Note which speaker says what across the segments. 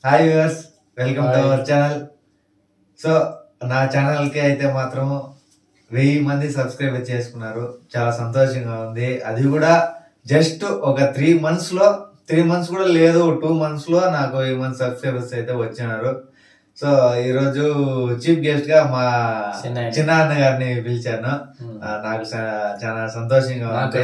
Speaker 1: Hi viewers, welcome to our channel. So నా channel కి అయితే మాత్రం 1000 మంది సబ్స్క్రైబ్ చేసుకున్నారు. చాలా సంతోషంగా ఉంది. అది కూడా జస్ట్ ఒక 3 months లో, 3 months కూడా లేదు, 2 months లో నాకు 1000 మంది సబ్స్క్రైబర్స్ అయితే వచ్చినారు. సో ఈ రోజు చీఫ్ గెస్ట్ గా మా చిన్న అన్న గారిని పిలిచాను. నాకు చాలా సంతోషంగా ఉంది.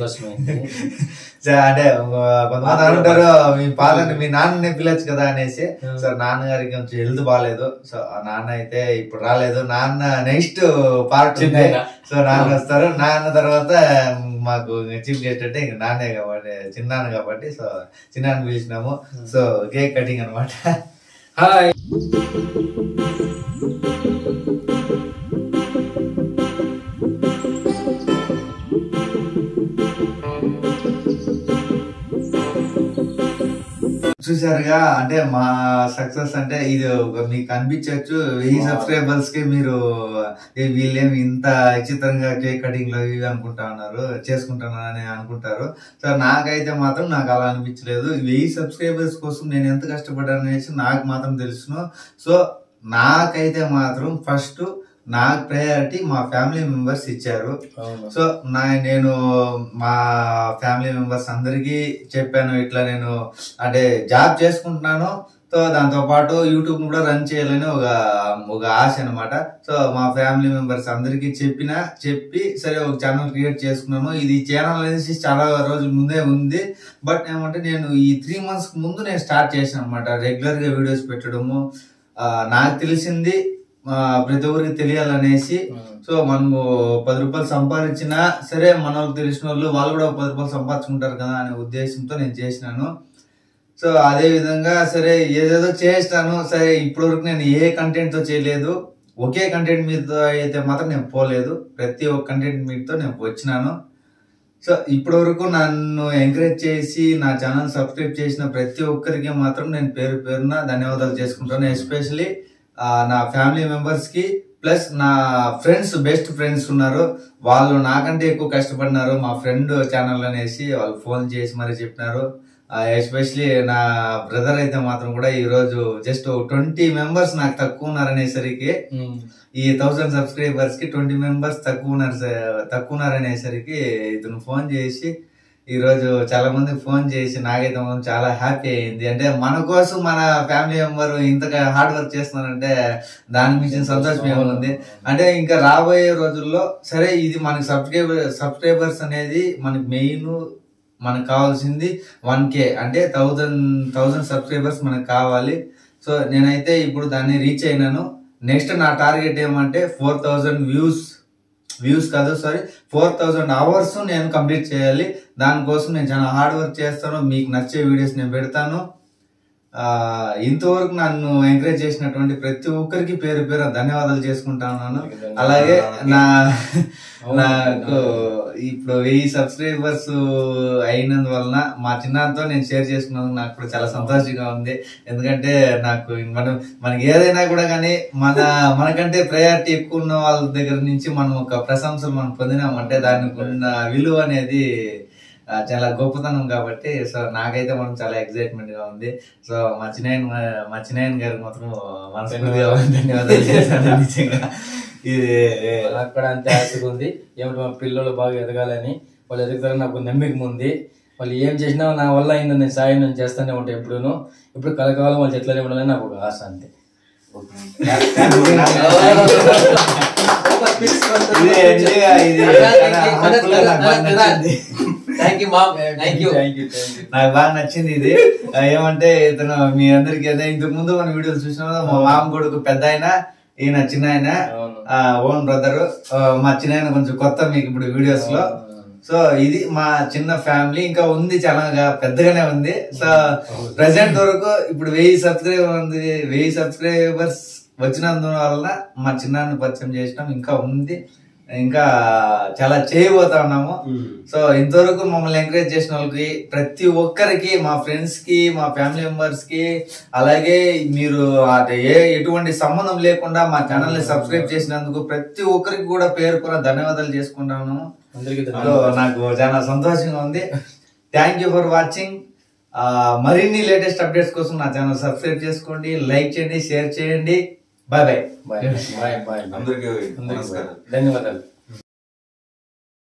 Speaker 1: అంటే కొంతమంది అంటారు మీ నాన్నని పిలవచ్చు కదా అనేసి. సో నాన్నగారికి కొంచెం హెల్త్ బాగాలేదు. సో ఆ నాన్న అయితే ఇప్పుడు రాలేదు. నాన్న నెక్స్ట్ పార్ట్ ఉంది. సో నాన్న వస్తారు. నాన్న తర్వాత మాకు చీఫ్ గెస్ట్ అంటే ఇంక నాన్నే కాబట్టి, చిన్నాన్న కాబట్టి సో చిన్నాన్ని పిలిచినాము. సో కేక్ కటింగ్ అనమాట. హాయ్. చూసారుగా, అంటే మా సక్సెస్ అంటే ఇది మీకు అనిపించవచ్చు. 1000 సబ్స్క్రైబర్స్ కి మీరు వీళ్ళేమి ఇంత విచిత్రంగా కేక్ కటింగ్ లో ఇవి అనుకుంటా ఉన్నారు, చేసుకుంటున్నారని అనుకుంటారు. సో నాకైతే మాత్రం నాకు అలా అనిపించలేదు. 1000 సబ్స్క్రైబర్స్ కోసం నేను ఎంత కష్టపడ్డాను అనేసి నాకు మాత్రం తెలుసును. సో నాకైతే మాత్రం ఫస్ట్ నాకు ప్రయారిటీ మా ఫ్యామిలీ మెంబర్స్ ఇచ్చారు. సో నేను మా ఫ్యామిలీ మెంబర్స్ అందరికీ చెప్పాను, ఇట్లా నేను అంటే జాబ్ చేసుకుంటున్నాను. సో దాంతో పాటు యూట్యూబ్ కూడా రన్ చేయాలని ఒక ఆశ అనమాట. సో మా ఫ్యామిలీ మెంబర్స్ అందరికి చెప్పి సరే ఒక ఛానల్ క్రియేట్ చేసుకున్నాను. ఇది ఛానల్ అనేసి చాలా రోజుల ముందే ఉంది. బట్ ఏమంటే నేను ఈ 3 months ముందు నేను స్టార్ట్ చేశాను అనమాట, రెగ్యులర్ గా వీడియోస్ పెట్టడము. నాకు తెలిసింది ప్రతి ఒక్కరికి తెలియాలనేసి. సో మనము 10 రూపాయలు సంపాదించినా సరే మన వాళ్ళకి తెలిసిన వాళ్ళు కూడా 10 రూపాయలు సంపాదించుకుంటారు కదా అనే ఉద్దేశంతో నేను చేసినాను. సో అదే విధంగా సరే ఏదేదో చేస్తాను. సరే ఇప్పటి వరకు నేను ఏ కంటెంట్ తో చేయలేదు. ఒకే కంటెంట్ మీద అయితే మాత్రం నేను పోలేదు. ప్రతి ఒక్క కంటెంట్ మీదతో నేను వచ్చినాను. సో ఇప్పటి వరకు నన్ను ఎంకరేజ్ చేసి నా ఛానల్ సబ్స్క్రైబ్ చేసిన ప్రతి ఒక్కరికి మాత్రం నేను పేరున ధన్యవాదాలు చేసుకుంటాను. ఎస్పెషలీ నా ఫ్యామిలీ మెంబర్స్ కి, ప్లస్ నా ఫ్రెండ్స్, బెస్ట్ ఫ్రెండ్స్ ఉన్నారు. వాళ్ళు నాకంటే ఎక్కువ కష్టపడినారు. మా ఫ్రెండ్ ఛానల్ అనేసి వాళ్ళు ఫోన్ చేసి మరి చెప్పినారు. ఎస్పెషలీ నా బ్రదర్ అయితే మాత్రం కూడా ఈ రోజు జస్ట్ 20 members నాకు తక్కువ ఉన్నారనేసరికి, ఈ 1000 సబ్స్క్రైబర్స్ కి 20 members తక్కువ ఉన్నారనేసరికి ఇతను ఫోన్ చేసి ఈ రోజు చాలా మంది ఫోన్ చేసి నాకైతే చాలా హ్యాపీ అయింది. అంటే మన కోసం మన ఫ్యామిలీ మెంబర్ ఇంతగా హార్డ్ వర్క్ చేస్తున్నారంటే దాని మించిన సంతోషం ఏముంది. అంటే ఇంకా రాబోయే రోజుల్లో సరే ఇది మనకి సబ్స్క్రైబర్స్ అనేది మనకి మెయిన్, మనకు కావాల్సింది 1K, అంటే 1000 సబ్స్క్రైబర్స్ మనకు కావాలి. సో నేనైతే ఇప్పుడు దాన్ని రీచ్ అయినాను. నెక్స్ట్ నా టార్గెట్ ఏమంటే 4000 వ్యూస్ కాదు, సారీ 4000 hours నేను కంప్లీట్ చేయాలి. దానికోసం నేను చాలా హార్డ్ వర్క్ చేస్తాను. మీకు నచ్చే వీడియోస్ నేను పెడతాను. ఇంతవరకు నన్ను ఎంకరేజ్ చేసినటువంటి ప్రతి ఒక్కరికి పేరు ధన్యవాదాలు చేసుకుంటాను. అలాగే నాకు ఇప్పుడు 1000 సబ్స్క్రైబర్స్ అయినందువలన మా చిన్నతో నేను షేర్ చేసుకున్నందుకు నాకు కూడా చాలా సంతోషంగా ఉంది. ఎందుకంటే నాకు మనకి ఏదైనా కూడా కానీ మనకంటే ప్రయారిటీ ఎక్కువ ఉన్న వాళ్ళ దగ్గర నుంచి మనం ఒక ప్రశంసలు మనం పొందినామంటే దానికి ఉన్న విలువ అనేది చాలా గొప్పతనం కాబట్టి. సో నాకైతే మనం చాలా ఎక్సైట్మెంట్ గా ఉంది. సో మా చిన్నాయన గారికి మాత్రం మనస్ఫూర్తిగా ధన్యవాదాలు చేశాను. నిజంగా ఇది
Speaker 2: నాకు కూడా అంతే ఆశగా ఉంది. ఏమిటి మా పిల్లలు బాగా ఎదగాలని, వాళ్ళు ఎదుగుతారని నాకు నమ్మకం ఉంది. వాళ్ళు ఏం చేసినా నా వల్ల అయింది, నేను సాయం నేను చేస్తూనే ఉంటాను. ఇప్పుడు కలకాలం వాళ్ళు చెట్లనే ఉండాలని నాకు ఒక ఆశ అంతే.
Speaker 1: నాకు బాగా నచ్చింది ఇది. ఏమంటే ఇతను మీ అందరికి ఇంతకు ముందు మన వీడియోలు చూసిన మా మామ కొడుకు పెద్ద ఆయన, ఈయన చిన్న ఆయన ఓన్ బ్రదర్. మా చిన్న ఆయన కొంచెం కొత్త మీకు ఇప్పుడు వీడియోస్ లో. సో ఇది మా చిన్న ఫ్యామిలీ. ఇంకా ఉంది, చాలా పెద్దగానే ఉంది. సో ప్రెసెంట్ వరకు ఇప్పుడు 1000 సబ్స్క్రైబర్స్ వచ్చినందువల్ల మా చిన్నాన్ని పరిచయం చేసినాం. ఇంకా ఉంది, ఇంకా చాలా చేయబోతా ఉన్నాము. సో ఇంతవరకు మమ్మల్ని ఎంకరేజ్ చేసిన వాళ్ళకి ప్రతి ఒక్కరికి, మా ఫ్రెండ్స్ కి, మా ఫ్యామిలీ మెంబర్స్ కి, అలాగే మీరు ఎటువంటి సంబంధం లేకుండా మా ఛానల్ ని సబ్స్క్రైబ్ చేసినందుకు ప్రతి ఒక్కరికి కూడా పేరు ధన్యవాదాలు చేసుకుంటాను. నాకు చాలా సంతోషంగా ఉంది. Thank you for watching. మరిన్ని లేటెస్ట్ అప్డేట్స్ కోసం నా ఛానల్ సబ్స్క్రైబ్ చేసుకోండి, లైక్ చేయండి, షేర్ చేయండి. Bye bye.
Speaker 2: Bye bye bye.
Speaker 3: అందరికీ నమస్కారం.
Speaker 2: ధన్యవాదాలు.